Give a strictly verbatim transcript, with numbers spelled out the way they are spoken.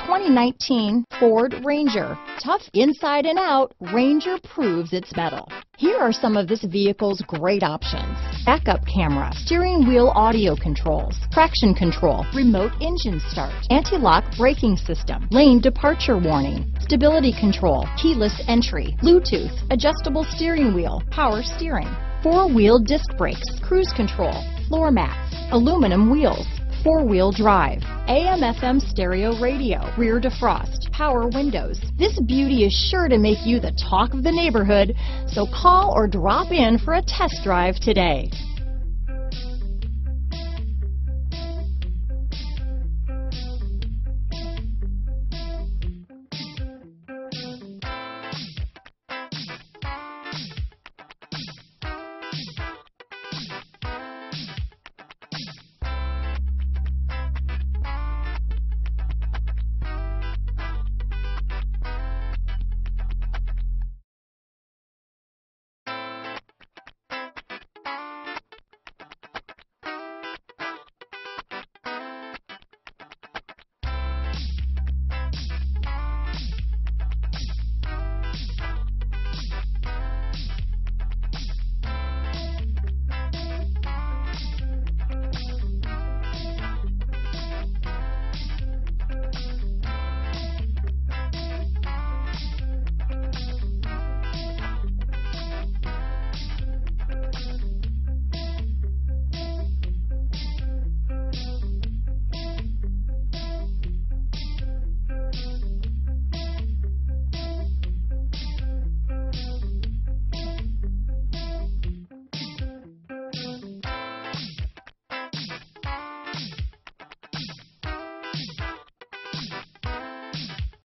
twenty nineteen Ford Ranger. Tough inside and out, Ranger proves its mettle. Here are some of this vehicle's great options: backup camera, steering wheel audio controls, traction control, remote engine start, anti-lock braking system, lane departure warning, stability control, keyless entry, Bluetooth, adjustable steering wheel, power steering, four-wheel disc brakes, cruise control, floor mats, aluminum wheels, four-wheel drive, A M F M stereo radio, rear defrost, power windows. This beauty is sure to make you the talk of the neighborhood, so call or drop in for a test drive today.